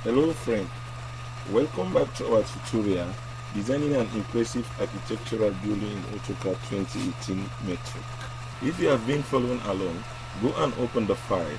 Hello friend, welcome back to our tutorial designing an impressive architectural building in AutoCAD 2018 metric. If you have been following along, go and open the file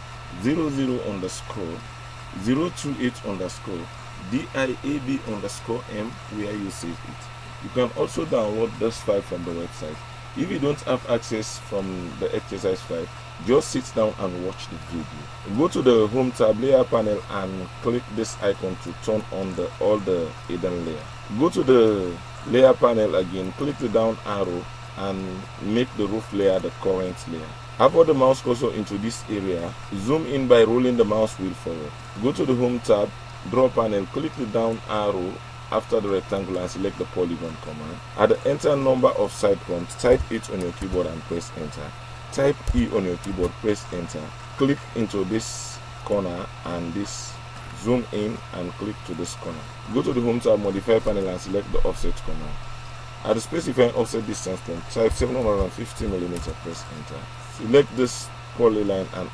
00_028_DIAB_M where you save it. You can also download this file from the website. If you don't have access from the exercise file, just sit down and watch the video. Go to the Home tab, Layer panel, and click this icon to turn on all the hidden layer. Go to the Layer panel again, click the down arrow and make the roof layer the current layer. Hover the mouse cursor into this area, zoom in by rolling the mouse wheel forward. Go to the Home tab, Draw panel, click the down arrow after the rectangle and select the polygon command. At the enter number of side prompts, type it on your keyboard and press enter. Type E on your keyboard, press enter. Click into this corner and this, zoom in and click to this corner. Go to the Home tab, modify panel and select the offset command. At the specified offset distance point, type 750 mm, press enter. Select this polygon and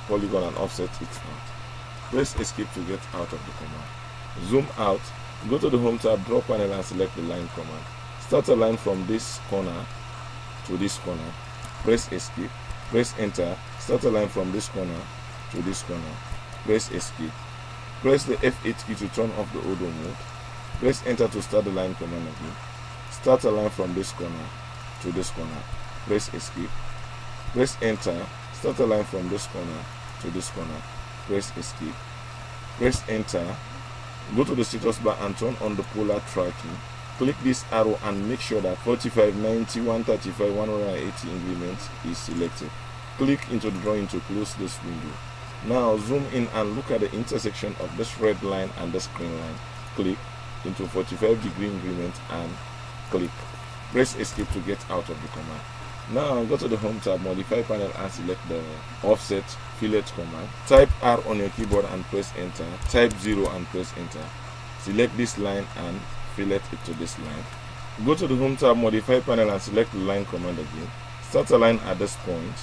offset it out. Press escape to get out of the command. Zoom out. Go to the Home tab, Draw panel and select the line command. Start a line from this corner to this corner. Press escape. Press enter. Start a line from this corner to this corner. Press escape. Press the F8 key to turn off the auto mode. Press enter to start the line command again. Start a line from this corner to this corner. Press escape. Press enter. Start a line from this corner to this corner. Press escape. Press enter. Go to the status bar and turn on the polar tracking. Click this arrow and make sure that 45, 90, 135, 180 increments is selected. Click into the drawing to close this window. Now zoom in and look at the intersection of this red line and this green line. Click into 45-degree increment and click. Press escape to get out of the command. Now go to the Home tab, modify panel and select the offset fillet command. Type R on your keyboard and press enter. Type 0 and press enter. Select this line and fillet it to this line. Go to the Home tab, modify panel and select the line command again. Start a line at this point.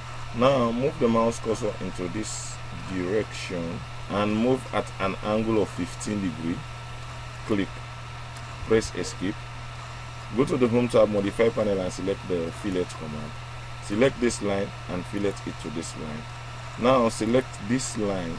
Now move the mouse cursor into this direction and move at an angle of 15 degrees. Click. Press escape. Go to the Home tab, modify panel and select the fillet command. Select this line and fillet it to this line. Now select this line,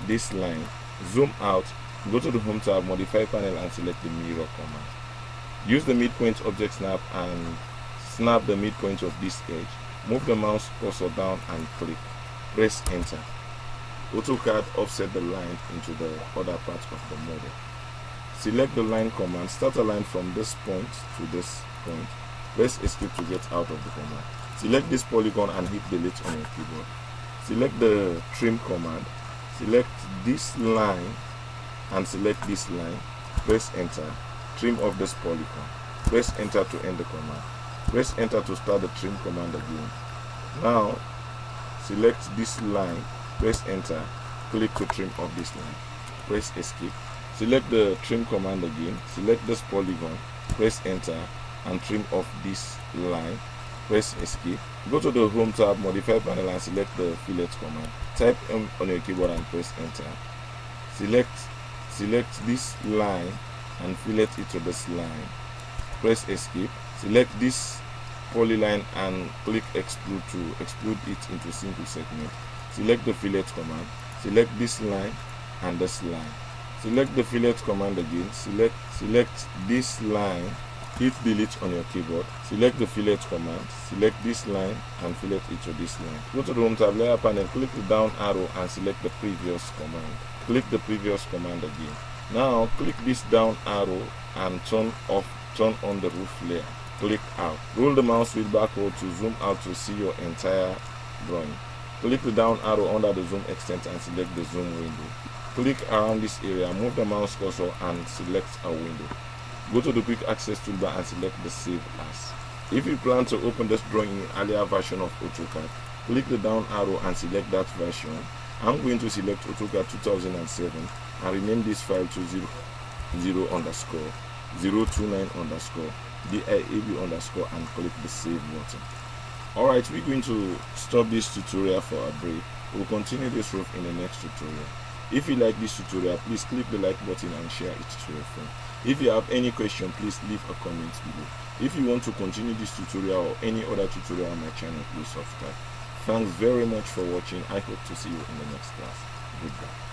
zoom out, go to the Home tab, modify panel and select the mirror command. Use the midpoint object snap and snap the midpoint of this edge. Move the mouse cursor down and click. Press enter. AutoCAD offset the line into the other part of the model. Select the line command, start a line from this point to this point. Press escape to get out of the command. Select this polygon and hit delete on your keyboard. Select the trim command. Select this line and select this line. Press enter. Trim off this polygon. Press enter to end the command. Press enter to start the trim command again. Now select this line. Press enter. Click to trim off this line. Press escape. Select the trim command again, select this polygon, press enter and trim off this line, press escape. Go to the Home tab, modify panel and select the fillet command. Type M on your keyboard and press enter. Select this line and fillet it to this line. Press escape. Select this polyline and click extrude to extrude it into single segment. Select the fillet command. Select this line and this line. Select the fillet command again. Select this line. Hit delete on your keyboard. Select the fillet command. Select this line and fillet it to this line. Go to the Home tab, Layer panel, click the down arrow and select the previous command. Click the previous command again. Now click this down arrow and turn on the roof layer. Click out. Roll the mouse wheel backward to zoom out to see your entire drawing. Click the down arrow under the zoom extent and select the zoom window. Click around this area, move the mouse cursor and select a window. Go to the quick access toolbar and select the save as. If you plan to open this drawing in earlier version of AutoCAD, click the down arrow and select that version. I'm going to select AutoCAD 2007 and rename this file to 00_029_DIAB_ and click the save button. Alright, we're going to stop this tutorial for a break. We'll continue this roof in the next tutorial. If you like this tutorial, please click the like button and share it to your friend. If you have any question, please leave a comment below. If you want to continue this tutorial or any other tutorial on my channel, please subscribe. Thanks very much for watching. I hope to see you in the next class. Goodbye.